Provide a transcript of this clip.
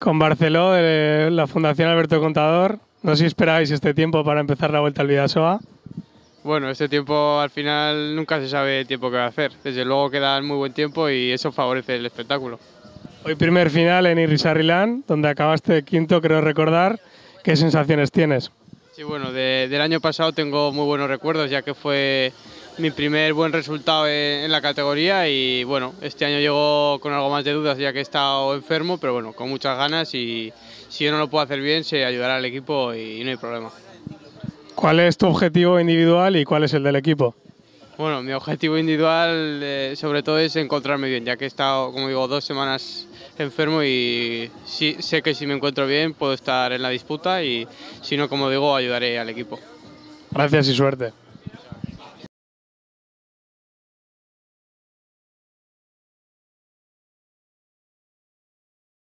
Con Barceló, de la Fundación Alberto Contador. No sé si esperáis este tiempo para empezar la Vuelta al Bidasoa. Bueno, este tiempo al final nunca se sabe el tiempo que va a hacer. Desde luego queda muy buen tiempo y eso favorece el espectáculo. Hoy primer final en Irisarriland, donde acabaste quinto, creo recordar. ¿Qué sensaciones tienes? Sí, bueno, del año pasado tengo muy buenos recuerdos, ya que fue mi primer buen resultado en la categoría y bueno, este año llego con algo más de dudas ya que he estado enfermo, pero bueno, con muchas ganas y si yo no lo puedo hacer bien, se ayudará al equipo y no hay problema. ¿Cuál es tu objetivo individual y cuál es el del equipo? Bueno, mi objetivo individual sobre todo es encontrarme bien, ya que he estado, como digo, 2 semanas enfermo y sí, sé que si me encuentro bien puedo estar en la disputa y si no, como digo, ayudaré al equipo. Gracias y suerte.